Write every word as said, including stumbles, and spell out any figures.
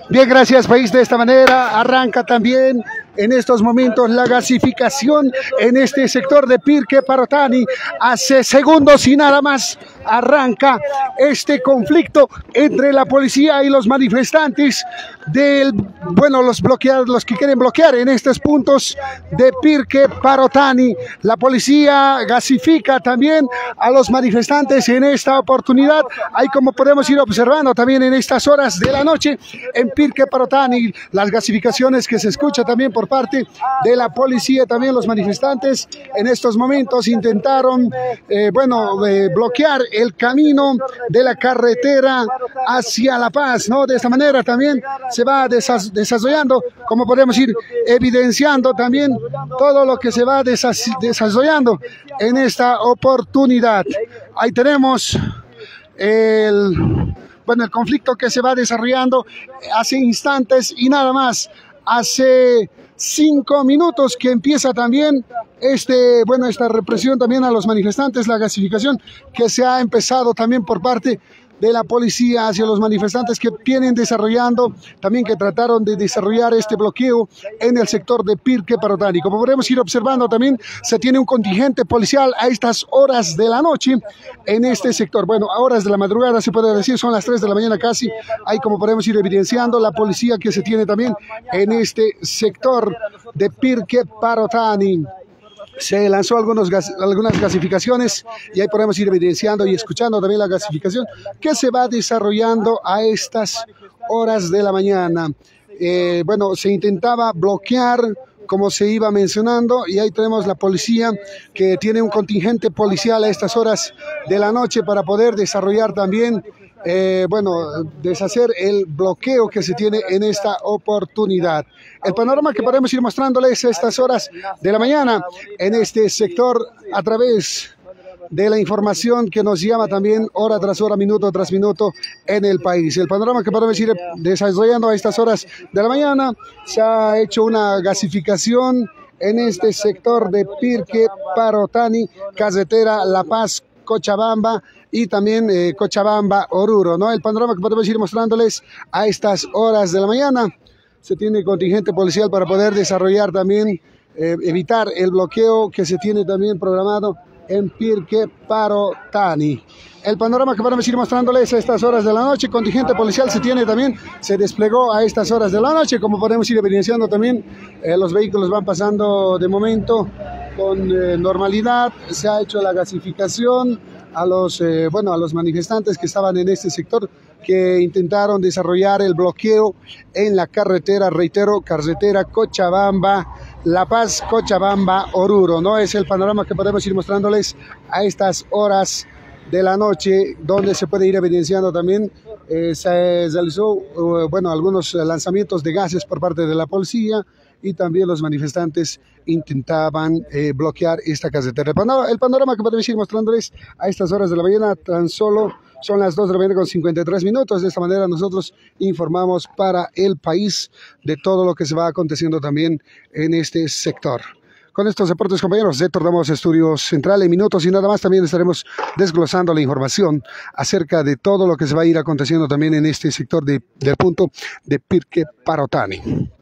Bien, gracias país. De esta manera arranca también en estos momentos la gasificación en este sector de Pirque Parotani. Hace segundos y nada más arranca este conflicto entre la policía y los manifestantes del, bueno, los bloqueados, los que quieren bloquear en estos puntos de Pirque Parotani. La policía gasifica también a los manifestantes en esta oportunidad. Ahí, como podemos ir observando también en estas horas de la noche en Pirque Parotani, las gasificaciones que se escucha también por parte de la policía. También los manifestantes en estos momentos intentaron eh, bueno, eh, bloquear el camino de la carretera hacia La Paz, ¿no? De esta manera también se va desas desarrollando, como podemos ir evidenciando también todo lo que se va desas desarrollando en esta oportunidad. Ahí tenemos el, bueno, el conflicto que se va desarrollando hace instantes y nada más. Hace cinco minutos que empieza también este, bueno, esta represión también a los manifestantes, la gasificación que se ha empezado también por parte de la policía hacia los manifestantes que vienen desarrollando, también que trataron de desarrollar este bloqueo en el sector de Pirque Parotani. Como podemos ir observando también, se tiene un contingente policial a estas horas de la noche en este sector. Bueno, a horas de la madrugada se puede decir, son las tres de la mañana casi. Ahí, como podemos ir evidenciando, la policía que se tiene también en este sector de Pirque Parotani. Se lanzó algunos gas, algunas gasificaciones y ahí podemos ir evidenciando y escuchando también la gasificación que se va desarrollando a estas horas de la mañana. Eh, bueno, se intentaba bloquear, como se iba mencionando, y ahí tenemos la policía que tiene un contingente policial a estas horas de la noche para poder desarrollar también, eh, bueno, deshacer el bloqueo que se tiene en esta oportunidad. El panorama que podemos ir mostrándoles a estas horas de la mañana en este sector a través de la información que nos llama también hora tras hora, minuto tras minuto en el país. El panorama que podemos ir desarrollando a estas horas de la mañana, se ha hecho una gasificación en este sector de Pirque Parotani, carretera La Paz, Cochabamba y también eh, Cochabamba, Oruro, ¿no? El panorama que podemos ir mostrándoles a estas horas de la mañana. Se tiene contingente policial para poder desarrollar también, eh, evitar el bloqueo que se tiene también programado en Pirque Parotani. El panorama que podemos ir mostrándoles a estas horas de la noche, contingente policial se tiene también, se desplegó a estas horas de la noche, como podemos ir evidenciando también, eh, los vehículos van pasando de momento con eh, normalidad. Se ha hecho la gasificación a los, eh, bueno, a los manifestantes que estaban en este sector, que intentaron desarrollar el bloqueo en la carretera, reitero, carretera Cochabamba, La Paz, Cochabamba, Oruro, ¿no? Es el panorama que podemos ir mostrándoles a estas horas de la noche, donde se puede ir evidenciando también, eh, se realizó, uh, bueno, algunos lanzamientos de gases por parte de la policía, y también los manifestantes intentaban eh, bloquear esta carretera. El panorama, el panorama que podemos ir mostrándoles a estas horas de la mañana, tan solo son las dos de la mañana con cincuenta y tres minutos. De esta manera nosotros informamos para el país de todo lo que se va aconteciendo también en este sector. Con estos reportes, compañeros, retornamos a Estudios Central en minutos y nada más. También estaremos desglosando la información acerca de todo lo que se va a ir aconteciendo también en este sector de, del punto de Pirque Parotani.